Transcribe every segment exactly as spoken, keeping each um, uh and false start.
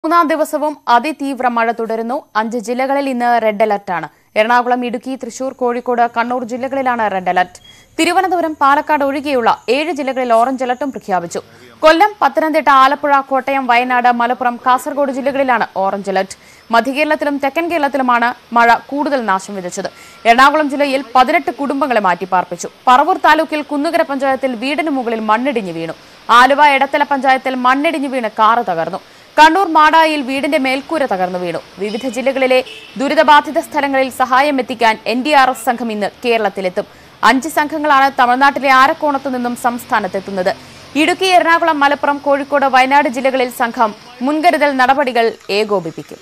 മൂന്നാം ദിവസവും അതിതീവ്ര മഴ തുടരുന്നു. അഞ്ച് ജില്ലകളിൽ ഇന്ന് റെഡ് അലർട്ടാണ്. എറണാകുളം, ഇടുക്കി, തൃശൂർ, കോഴിക്കോട്, കണ്ണൂർ ജില്ലകളിലാണ് റെഡ് അലർട്ട്. തിരുവനന്തപുരം, പാലക്കാട് ഒഴികെയുള്ള ഏഴ് ജില്ലകളിൽ ഓറഞ്ച് അലർട്ടും പ്രഖ്യാപിച്ചു. കൊല്ലം, പത്തനംതിട്ട, ആലപ്പുഴ, കോട്ടയം, വയനാട്, മലപ്പുറം, കാസർഗോഡ് ജില്ലകളിലാണ് ഓറഞ്ച് അലർട്ട്. മധ്യകേരളത്തിലും തെക്കൻ കേരളത്തിലുമാണ് മഴ കൂടുതൽ നാശം വിതച്ചത്. എറണാകുളം ജില്ലയിൽ പതിനെട്ട് കുടുംബങ്ങളെ മാറ്റിപ്പാർപ്പിച്ചു. പറവൂർ താലൂക്കിൽ കുന്നുകര പഞ്ചായത്തിൽ വീടിന് മുകളിൽ മണ്ണിടിഞ്ഞു വീണു. ആലുവ, എടത്തല പഞ്ചായത്തിൽ മണ്ണിടിഞ്ഞു വീണ് കാറ് തകർന്നു. കണ്ണൂർ മാടായിൽ വീടിന്റെ മേൽക്കൂര തകർന്നു വീണു. വിവിധ ജില്ലകളിലെ ദുരിതബാധിത സ്ഥലങ്ങളിൽ സഹായം എത്തിക്കാൻ എൻ ഡി ആർ എഫ് സംഘം ഇന്ന് കേരളത്തിലെത്തും. അഞ്ച് സംഘങ്ങളാണ് തമിഴ്നാട്ടിലെ ആരക്കോണത്തു നിന്നും സംസ്ഥാനത്തെത്തുന്നത്. ഇടുക്കി, എറണാകുളം, മലപ്പുറം, കോഴിക്കോട്, വയനാട് ജില്ലകളിൽ സംഘം മുൻകരുതൽ നടപടികൾ ഏകോപിപ്പിക്കും.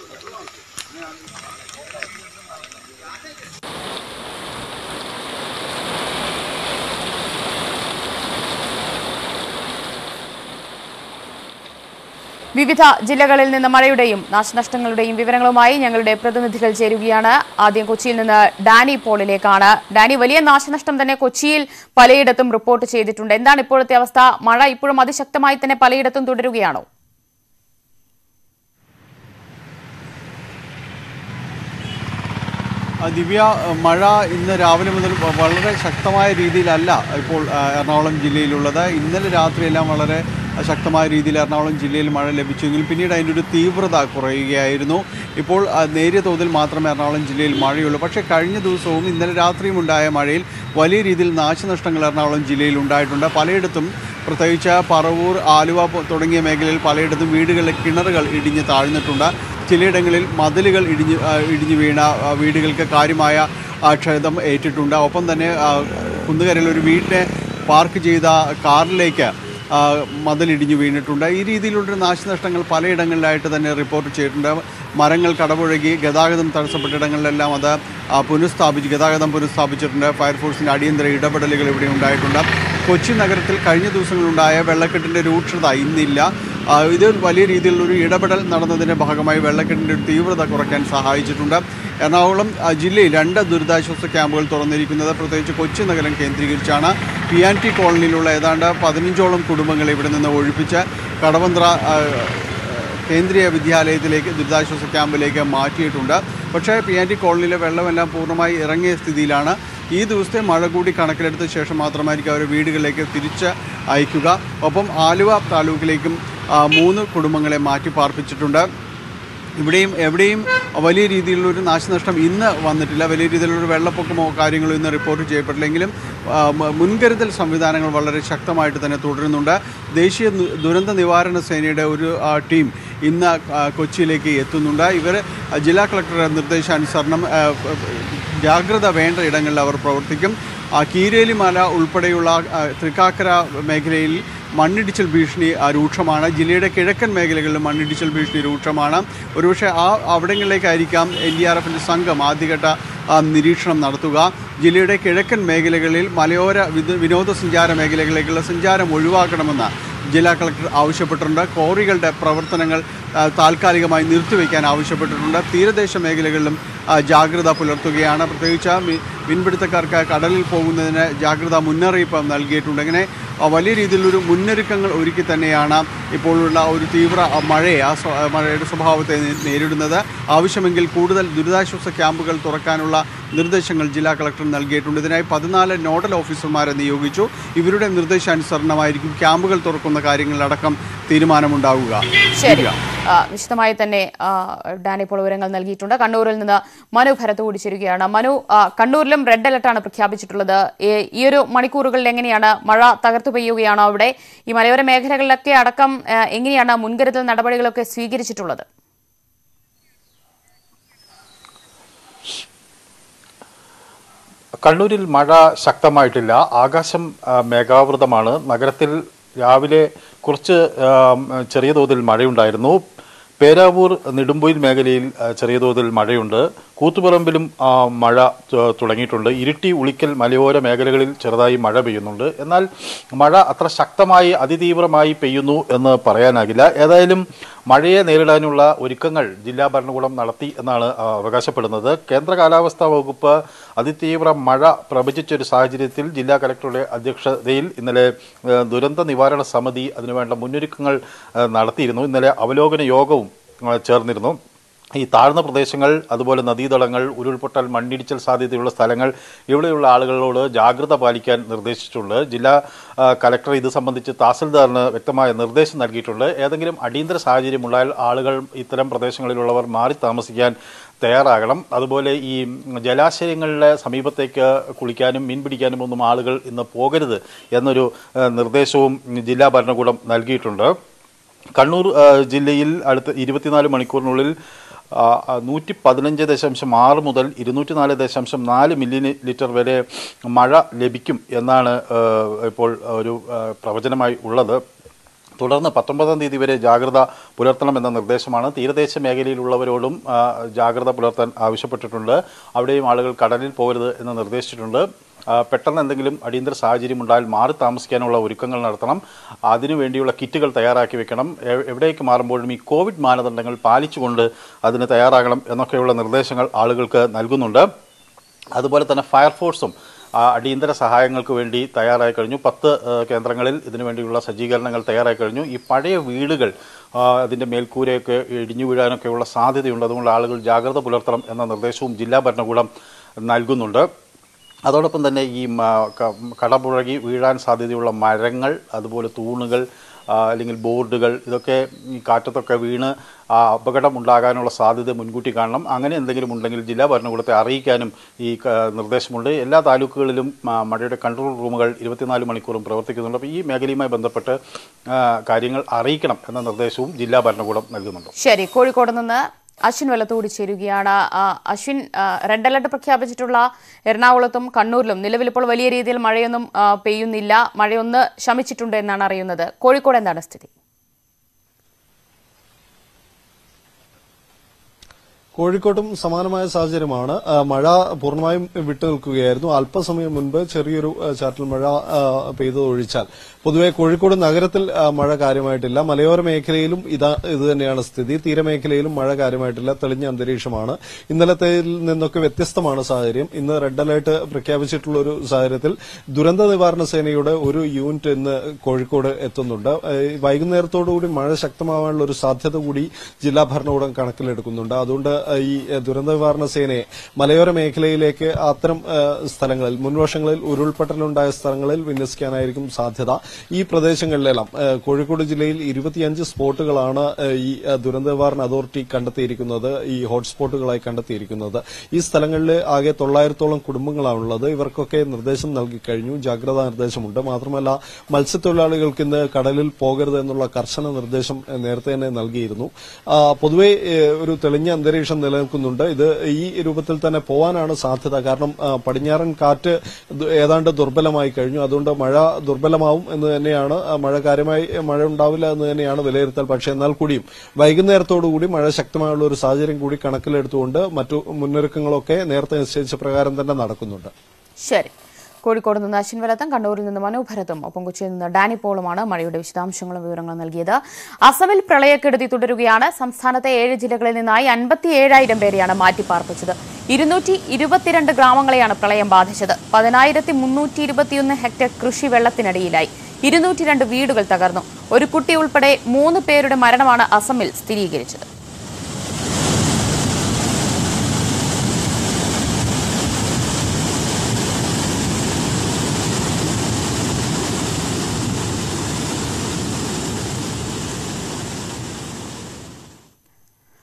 വിവിധ ജില്ലകളിൽ നിന്ന് മഴയുടെയും നാശനഷ്ടങ്ങളുടെയും വിവരങ്ങളുമായി ഞങ്ങളുടെ പ്രതിനിധികൾ ചേരുകയാണ്. ആദ്യം കൊച്ചിയിൽ നിന്ന് ഡാനി പോളിലേക്കാണ്. ഡാനി, വലിയ നാശനഷ്ടം തന്നെ കൊച്ചിയിൽ പലയിടത്തും റിപ്പോർട്ട് ചെയ്തിട്ടുണ്ട്. എന്താണ് ഇപ്പോഴത്തെ അവസ്ഥ? മഴ ഇപ്പോഴും അതിശക്തമായി തന്നെ പലയിടത്തും തുടരുകയാണോ? ദിവ്യ, മഴ ഇന്ന് രാവിലെ മുതൽ വളരെ ശക്തമായ രീതിയിലല്ല ഇപ്പോൾ എറണാകുളം ജില്ലയിലുള്ളത്. ഇന്നലെ രാത്രിയെല്ലാം വളരെ ശക്തമായ രീതിയിൽ എറണാകുളം ജില്ലയിൽ മഴ ലഭിച്ചുവെങ്കിൽ പിന്നീട് അതിൻ്റെ ഒരു തീവ്രത കുറയുകയായിരുന്നു. ഇപ്പോൾ നേരിയ തോതിൽ മാത്രമേ എറണാകുളം ജില്ലയിൽ മഴയുള്ളൂ. പക്ഷേ കഴിഞ്ഞ ദിവസവും ഇന്നലെ രാത്രിയും ഉണ്ടായ മഴയിൽ വലിയ രീതിയിൽ നാശനഷ്ടങ്ങൾ എറണാകുളം ജില്ലയിൽ ഉണ്ടായിട്ടുണ്ട്. പലയിടത്തും, പ്രത്യേകിച്ച് പറവൂർ, ആലുവ തുടങ്ങിയ മേഖലയിൽ പലയിടത്തും വീടുകളിലെ കിണറുകൾ ഇടിഞ്ഞ് താഴ്ന്നിട്ടുണ്ട്. ചിലയിടങ്ങളിൽ മതിലുകൾ ഇടിഞ്ഞ് ഇടിഞ്ഞു വീണ വീടുകൾക്ക് കാര്യമായ ക്ഷതം ഏറ്റിട്ടുണ്ട്. ഒപ്പം തന്നെ കുന്നുകരയിൽ ഒരു വീടിനെ പാർക്ക് ചെയ്ത കാറിലേക്ക് മതിലിടിഞ്ഞു വീണിട്ടുണ്ട്. ഈ രീതിയിലുള്ള നാശനഷ്ടങ്ങൾ പലയിടങ്ങളിലായിട്ട് തന്നെ റിപ്പോർട്ട് ചെയ്തിട്ടുണ്ട്. മരങ്ങൾ കടപുഴകി ഗതാഗതം തടസ്സപ്പെട്ടിടങ്ങളിലെല്ലാം അത് പുനഃസ്ഥാപിച്ച് ഗതാഗതം പുനഃസ്ഥാപിച്ചിട്ടുണ്ട്. ഫയർഫോഴ്സിൻ്റെ അടിയന്തര ഇടപെടലുകൾ ഇവിടെ ഉണ്ടായിട്ടുണ്ട്. കൊച്ചി നഗരത്തിൽ കഴിഞ്ഞ ദിവസങ്ങളുണ്ടായ വെള്ളക്കെട്ടിൻ്റെ രൂക്ഷത ഇന്നില്ല. ഇത് വലിയ രീതിയിലുള്ളൊരു ഇടപെടൽ നടന്നതിൻ്റെ ഭാഗമായി വെള്ളക്കെട്ടിൻ്റെ ഒരു തീവ്രത കുറയ്ക്കാൻ സഹായിച്ചിട്ടുണ്ട്. എറണാകുളം ജില്ലയിൽ രണ്ട് ദുരിതാശ്വാസ ക്യാമ്പുകൾ തുറന്നിരിക്കുന്നത് പ്രത്യേകിച്ച് കൊച്ചി നഗരം കേന്ദ്രീകരിച്ചാണ്. പി ആൻഡ് ടി കോളനിയിലുള്ള ഏതാണ്ട് പതിനഞ്ചോളം കുടുംബങ്ങളെ ഇവിടെ നിന്ന് ഒഴിപ്പിച്ച് കടവന്ത്ര കേന്ദ്രീയ വിദ്യാലയത്തിലേക്ക് ദുരിതാശ്വാസ ക്യാമ്പിലേക്ക് മാറ്റിയിട്ടുണ്ട്. പക്ഷേ പി ആൻഡ് ടി കോളനിയിലെ വെള്ളമെല്ലാം പൂർണ്ണമായി ഇറങ്ങിയ സ്ഥിതിയിലാണ്. ഈ ദിവസത്തെ മഴ കൂടി കണക്കിലെടുത്ത ശേഷം മാത്രമായിരിക്കും അവർ വീടുകളിലേക്ക് തിരിച്ച് അയക്കുക. ഒപ്പം ആലുവ താലൂക്കിലേക്കും മൂന്ന് കുടുംബങ്ങളെ മാറ്റി പാർപ്പിച്ചിട്ടുണ്ട്. ഇവിടെയും എവിടെയും വലിയ രീതിയിലുള്ളൊരു നാശനഷ്ടം ഇന്ന് വന്നിട്ടില്ല. വലിയ രീതിയിലുള്ളൊരു വെള്ളപ്പൊക്കമോ കാര്യങ്ങളോ ഇന്ന് റിപ്പോർട്ട് ചെയ്യപ്പെട്ടില്ലെങ്കിലും മുൻകരുതൽ സംവിധാനങ്ങൾ വളരെ ശക്തമായിട്ട് തന്നെ തുടരുന്നുണ്ട്. ദേശീയ ദുരന്ത നിവാരണ സേനയുടെ ഒരു ടീം ഇന്ന് കൊച്ചിയിലേക്ക് എത്തുന്നുണ്ട്. ഇവർ ജില്ലാ കളക്ടറുടെ നിർദ്ദേശാനുസരണം ജാഗ്രത വേണ്ട ഇടങ്ങളിൽ അവർ പ്രവർത്തിക്കും. കീരേലിമല ഉൾപ്പെടെയുള്ള തൃക്കാക്കര മേഖലയിൽ മണ്ണിടിച്ചിൽ ഭീഷണി രൂക്ഷമാണ്. ജില്ലയുടെ കിഴക്കൻ മേഖലകളിൽ മണ്ണിടിച്ചിൽ ഭീഷണി രൂക്ഷമാണ്. ഒരുപക്ഷെ ആ അവിടങ്ങളിലേക്കായിരിക്കാം എൻ ഡി ആർ എഫിൻ്റെ സംഘം ആദ്യഘട്ട നിരീക്ഷണം നടത്തുക. ജില്ലയുടെ കിഴക്കൻ മേഖലകളിൽ മലയോര വിനോദസഞ്ചാര മേഖലകളിലേക്കുള്ള സഞ്ചാരം ഒഴിവാക്കണമെന്ന് ജില്ലാ കളക്ടർ ആവശ്യപ്പെട്ടിട്ടുണ്ട്. ക്വാറികളുടെ പ്രവർത്തനങ്ങൾ താൽക്കാലികമായി നിർത്തിവെക്കാൻ ആവശ്യപ്പെട്ടിട്ടുണ്ട്. തീരദേശ മേഖലകളിലും ജാഗ്രത പുലർത്തുകയാണ്. പ്രത്യേകിച്ച് മീൻപിടുത്തക്കാർക്ക് കടലിൽ പോകുന്നതിന് ജാഗ്രതാ മുന്നറിയിപ്പ് നൽകിയിട്ടുണ്ട്. ഇങ്ങനെ വലിയ രീതിയിലൊരു മുന്നൊരുക്കങ്ങൾ ഒരുക്കി തന്നെയാണ് ഇപ്പോഴുള്ള ഒരു തീവ്ര മഴയെ ആ മഴയുടെ സ്വഭാവത്തെ നേരിടുന്നത്. ആവശ്യമെങ്കിൽ കൂടുതൽ ദുരിതാശ്വാസ ക്യാമ്പുകൾ തുറക്കാനുള്ള നിർദ്ദേശങ്ങൾ ജില്ലാ കളക്ടർ നൽകിയിട്ടുണ്ട്. ഇതിനായി പതിനാല് നോഡൽ ഓഫീസർമാരെ നിയോഗിച്ചു. ഇവരുടെ നിർദ്ദേശാനുസരണമായിരിക്കും ക്യാമ്പുകൾ തുറക്കുന്ന കാര്യങ്ങളിലടക്കം തീരുമാനമുണ്ടാവുക. ശരി, വിശദമായി തന്നെ ഡാനി ഇപ്പോൾ വിവരങ്ങൾ നൽകിയിട്ടുണ്ട്. കണ്ണൂരിൽ നിന്ന് മനു ഭരത് കൂടി ചേരുകയാണ്. മനു, കണ്ണൂരിലും റെഡ് അലർട്ടാണ് പ്രഖ്യാപിച്ചിട്ടുള്ളത്. ഈ ഒരു മണിക്കൂറുകളിൽ എങ്ങനെയാണ് മഴ തകർത്തു പെയ്യുകയാണോ അവിടെ? ഈ മലയോര മേഖലകളിലൊക്കെ അടക്കം എങ്ങനെയാണ് മുൻകരുതൽ നടപടികളൊക്കെ സ്വീകരിച്ചിട്ടുള്ളത്? കണ്ണൂരിൽ മഴ ശക്തമായിട്ടില്ല. ആകാശം മേഘാവൃതമാണ്. നഗരത്തിൽ രാവിലെ കുറച്ച് ചെറിയ തോതിൽ മഴയുണ്ടായിരുന്നു. പേരാവൂർ, നെടുമ്പൊയിൽ മേഖലയിൽ ചെറിയ തോതിൽ മഴയുണ്ട്. കൂത്തുപറമ്പിലും മഴ തുടങ്ങിയിട്ടുണ്ട്. ഇരിട്ടി, ഉളിക്കൽ മലയോര മേഖലകളിൽ ചെറുതായി മഴ പെയ്യുന്നുണ്ട്. എന്നാൽ മഴ അത്ര ശക്തമായി അതിതീവ്രമായി പെയ്യുന്നു എന്ന് പറയാനാകില്ല. ഏതായാലും മഴയെ നേരിടാനുള്ള ഒരുക്കങ്ങൾ ജില്ലാ ഭരണകൂടം നടത്തി എന്നാണ് അവകാശപ്പെടുന്നത്. കേന്ദ്ര കാലാവസ്ഥാ വകുപ്പ് അതിതീവ്ര മഴ പ്രവചിച്ചൊരു സാഹചര്യത്തിൽ ജില്ലാ കലക്ടറുടെ അധ്യക്ഷതയിൽ ഇന്നലെ ദുരന്ത നിവാരണ സമിതി അതിനുവേണ്ട മുന്നൊരുക്കങ്ങൾ നടത്തിയിരുന്നു. ഇന്നലെ അവലോകന യോഗവും ചേർന്നിരുന്നു. ഈ താഴ്ന്ന പ്രദേശങ്ങൾ, അതുപോലെ നദീതടങ്ങൾ, ഉരുൾപൊട്ടൽ, മണ്ണിടിച്ചൽ സാധ്യതയുള്ള സ്ഥലങ്ങൾ, ഇവിടെയുള്ള ആളുകളോട് ജാഗ്രത പാലിക്കാൻ നിർദ്ദേശിച്ചിട്ടുണ്ട്. ജില്ലാ കലക്ടർ ഇത് സംബന്ധിച്ച് തഹസിൽദാറിന് വ്യക്തമായ നിർദ്ദേശം നൽകിയിട്ടുണ്ട്. ഏതെങ്കിലും അടിയന്തര സാഹചര്യമുണ്ടായാൽ ആളുകൾ ഇത്തരം പ്രദേശങ്ങളിലുള്ളവർ മാറി താമസിക്കാൻ തയ്യാറാകണം. അതുപോലെ ഈ ജലാശയങ്ങളുടെ സമീപത്തേക്ക് കുളിക്കാനും മീൻ പിടിക്കാനും ഒന്നും ആളുകൾ ഇന്ന് പോകരുത് എന്നൊരു നിർദ്ദേശവും ജില്ലാ ഭരണകൂടം നൽകിയിട്ടുണ്ട്. കണ്ണൂർ ജില്ലയിൽ അടുത്ത ഇരുപത്തിനാല് മണിക്കൂറിനുള്ളിൽ നൂറ്റി പതിനഞ്ച് ദശാംശം ആറ് മുതൽ ഇരുന്നൂറ്റി നാല് ദശാംശം നാല് മില്ലി ലിറ്റർ വരെ മഴ ലഭിക്കും എന്നാണ് ഇപ്പോൾ ഒരു പ്രവചനമായി ഉള്ളത്. തുടർന്ന് പത്തൊമ്പതാം തീയതി വരെ ജാഗ്രത പുലർത്തണമെന്ന നിർദ്ദേശമാണ്. തീരദേശ മേഖലയിലുള്ളവരോടും ജാഗ്രത പുലർത്താൻ ആവശ്യപ്പെട്ടിട്ടുണ്ട്. അവിടെയും ആളുകൾ കടലിൽ പോകരുത് എന്ന് നിർദ്ദേശിച്ചിട്ടുണ്ട്. പെട്ടെന്ന് എന്തെങ്കിലും അടിയന്തര സാഹചര്യം ഉണ്ടായാൽ മാറി താമസിക്കാനുള്ള ഒരുക്കങ്ങൾ നടത്തണം. അതിനുവേണ്ടിയുള്ള കിറ്റുകൾ തയ്യാറാക്കി വെക്കണം. എവിടേക്ക് മാറുമ്പോഴും ഈ കോവിഡ് മാനദണ്ഡങ്ങൾ പാലിച്ചുകൊണ്ട് അതിന് തയ്യാറാകണം എന്നൊക്കെയുള്ള നിർദ്ദേശങ്ങൾ ആളുകൾക്ക് നൽകുന്നുണ്ട്. അതുപോലെ തന്നെ ഫയർഫോഴ്സും അടിയന്തര സഹായങ്ങൾക്ക് വേണ്ടി തയ്യാറായി കഴിഞ്ഞു. പത്ത് കേന്ദ്രങ്ങളിൽ ഇതിനു വേണ്ടിയുള്ള സജ്ജീകരണങ്ങൾ തയ്യാറായി കഴിഞ്ഞു. ഈ പഴയ വീടുകൾ അതിൻ്റെ മേൽക്കൂരയൊക്കെ ഇടിഞ്ഞു വീഴാനൊക്കെയുള്ള സാധ്യതയുണ്ട്. അതുകൊണ്ട് ആളുകൾ ജാഗ്രത പുലർത്തണം എന്ന നിർദ്ദേശവും ജില്ലാ ഭരണകൂടം നൽകുന്നുണ്ട്. അതോടൊപ്പം തന്നെ ഈ കടപുഴകി വീഴാൻ സാധ്യതയുള്ള മരങ്ങൾ, അതുപോലെ തൂണുകൾ അല്ലെങ്കിൽ ബോർഡുകൾ, ഇതൊക്കെ ഈ കാറ്റത്തൊക്കെ വീണ് അപകടം ഉണ്ടാകാനുള്ള സാധ്യത മുൻകൂട്ടി കാണണം. അങ്ങനെ എന്തെങ്കിലും ഉണ്ടെങ്കിൽ ജില്ലാ ഭരണകൂടത്തെ അറിയിക്കാനും ഈ നിർദ്ദേശമുണ്ട്. എല്ലാ താലൂക്കുകളിലും മഴയുടെ കൺട്രോൾ റൂമുകൾ ഇരുപത്തിനാല് മണിക്കൂറും പ്രവർത്തിക്കുന്നുണ്ട്. അപ്പോൾ ഈ മേഖലയുമായി ബന്ധപ്പെട്ട് കാര്യങ്ങൾ അറിയിക്കണം എന്ന നിർദ്ദേശവും ജില്ലാ ഭരണകൂടം നൽകുന്നുണ്ട്. ശരി, കോഴിക്കോട് നിന്ന് അശ്വിൻ വലത്തോട് ചേരുകയാണ്. അശ്വിൻ, റെഡ് അലർട്ട് പ്രഖ്യാപിച്ചിട്ടുള്ള എറണാകുളത്തും കണ്ണൂരിലും നിലവിൽ ഇപ്പോൾ വലിയ രീതിയിൽ മഴയൊന്നും പെയ്യുന്നില്ല. മഴയൊന്ന് ശമിച്ചിട്ടുണ്ട് എന്നാണ് അറിയുന്നത്. കോഴിക്കോട് എന്താണ് സ്ഥിതി? കോഴിക്കോട്ടും സമാനമായ സാഹചര്യമാണ്. മഴ പൂർണ്ണമായും വിട്ടുനിൽക്കുകയായിരുന്നു. അല്പസമയം മുൻപ് ചെറിയൊരു ചാറ്റൽ മഴ പെയ്തൊഴിച്ചാൽ പൊതുവെ കോഴിക്കോട് നഗരത്തിൽ മഴ കാര്യമായിട്ടില്ല. മലയോര മേഖലയിലും ഇതാ ഇത് തന്നെയാണ് സ്ഥിതി. തീരമേഖലയിലും മഴ കാര്യമായിട്ടില്ല. തെളിഞ്ഞ അന്തരീക്ഷമാണ്. ഇന്നലത്തേതിൽ നിന്നൊക്കെ വ്യത്യസ്തമാണ് സാഹചര്യം. ഇന്ന് റെഡ് അലർട്ട് പ്രഖ്യാപിച്ചിട്ടുള്ള ഒരു സാഹചര്യത്തിൽ ദുരന്ത നിവാരണ സേനയുടെ ഒരു യൂണിറ്റ് ഇന്ന് കോഴിക്കോട് എത്തുന്നുണ്ട്. വൈകുന്നേരത്തോടുകൂടി മഴ ശക്തമാവാനുള്ള ഒരു സാധ്യത കൂടി ജില്ലാ ഭരണകൂടം കണക്കിലെടുക്കുന്നുണ്ട്. അതുകൊണ്ട് ഈ ദുരന്ത നിവാരണ സേനയെ മലയോര മേഖലയിലേക്ക് അത്തരം സ്ഥലങ്ങളിൽ, മുൻവർഷങ്ങളിൽ ഉരുൾപൊട്ടലുണ്ടായ സ്ഥലങ്ങളിൽ വിന്യസിക്കാനായിരിക്കും സാധ്യത. ഈ പ്രദേശങ്ങളിലെല്ലാം കോഴിക്കോട് ജില്ലയിൽ ഇരുപത്തിയഞ്ച് സ്പോട്ടുകളാണ് ഈ ദുരന്ത നിവാരണ അതോറിറ്റി കണ്ടെത്തിയിരിക്കുന്നത്, ഈ ഹോട്ട്സ്പോട്ടുകളായി കണ്ടെത്തിയിരിക്കുന്നത്. ഈ സ്ഥലങ്ങളിൽ ആകെ തൊള്ളായിരത്തോളം കുടുംബങ്ങളാണുള്ളത്. ഇവർക്കൊക്കെ നിർദ്ദേശം നൽകിക്കഴിഞ്ഞു. ജാഗ്രതാ നിർദ്ദേശമുണ്ട്. മാത്രമല്ല മത്സ്യത്തൊഴിലാളികൾക്ക് ഇന്ന് കടലിൽ പോകരുത് എന്നുള്ള കർശന നിർദ്ദേശം നേരത്തെ തന്നെ നൽകിയിരുന്നു. പൊതുവെ ഒരു തെളിഞ്ഞ അന്തരീക്ഷം നിലനിൽക്കുന്നുണ്ട്. ഇത് ഈ രൂപത്തിൽ തന്നെ പോവാനാണ് സാധ്യത. കാരണം പടിഞ്ഞാറൻ കാറ്റ് ഏതാണ്ട് ദുർബലമായി കഴിഞ്ഞു. അതുകൊണ്ട് മഴ ദുർബലമാവും എന്ന് തന്നെയാണ്, മഴ കാര്യമായി മഴ ഉണ്ടാവില്ല എന്ന് തന്നെയാണ് വിലയിരുത്തൽ. പക്ഷേ എന്നാൽ കൂടിയും വൈകുന്നേരത്തോടുകൂടി മഴ ശക്തമായുള്ള ഒരു സാഹചര്യം കൂടി കണക്കിലെടുത്തുകൊണ്ട് മറ്റു മുന്നൊരുക്കങ്ങളൊക്കെ നേരത്തെ നിശ്ചയിച്ച പ്രകാരം തന്നെ നടക്കുന്നുണ്ട്. ശരി, കോഴിക്കോട് നിന്ന് അശ്വിൻ വലത്തം, കണ്ണൂരിൽ നിന്ന് മനോഭരത്തും, ഒപ്പം കൊച്ചിയിൽ നിന്ന് ഡാനി പോളുമാണ് മഴയുടെ വിശദാംശങ്ങളും വിവരങ്ങളും നൽകിയത്. അസമിൽ പ്രളയക്കെടുതി തുടരുകയാണ്. സംസ്ഥാനത്തെ ഏഴ് ജില്ലകളിൽ നിന്നായി അൻപത്തിയേഴായിരം പേരെയാണ് മാറ്റിപ്പാർപ്പിച്ചത്. ഇരുന്നൂറ്റി ഇരുപത്തിരണ്ട് ഗ്രാമങ്ങളെയാണ് പ്രളയം ബാധിച്ചത്. പതിനായിരത്തി മുന്നൂറ്റി ഇരുപത്തിയൊന്ന് ഹെക്ടർ കൃഷി വെള്ളത്തിനടിയിലായി. ഇരുന്നൂറ്റി രണ്ട് വീടുകൾ തകർന്നു. ഒരു കുട്ടി ഉൾപ്പെടെ മൂന്ന് പേരുടെ മരണമാണ് അസമിൽ സ്ഥിരീകരിച്ചത്.